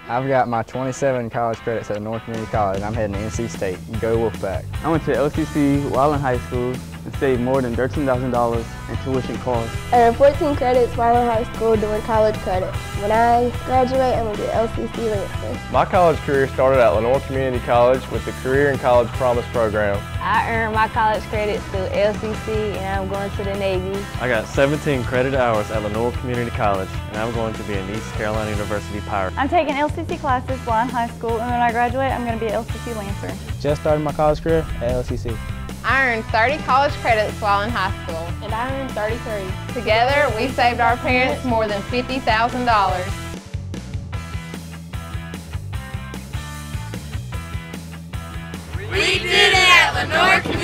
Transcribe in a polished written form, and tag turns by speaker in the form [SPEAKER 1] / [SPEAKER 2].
[SPEAKER 1] I've got my 27 college credits at Lenore Community College, and I'm heading to NC State. Go Wolfpack.
[SPEAKER 2] I went to LCC while in high school and saved more than $13,000 in tuition costs.
[SPEAKER 3] I earned 14 credits while in high school doing college credits. When I graduate, I'm going to be LCC Lancer.
[SPEAKER 4] My college career started at Lenore Community College with the Career and College Promise program.
[SPEAKER 5] I earned my college credits through LCC, and I'm going to the Navy.
[SPEAKER 6] I got 17 credit hours at Lenore Community College, and I'm going to be an East Carolina University Pirate.
[SPEAKER 7] I'm taking LCC classes while in high school, and when I graduate, I'm going to be an LCC Lancer.
[SPEAKER 2] Just started my college career at LCC.
[SPEAKER 8] I earned 30 college credits while in high school.
[SPEAKER 3] And I earned 33.
[SPEAKER 8] Together, we saved our parents more than $50,000.
[SPEAKER 9] We did it at Lenore Community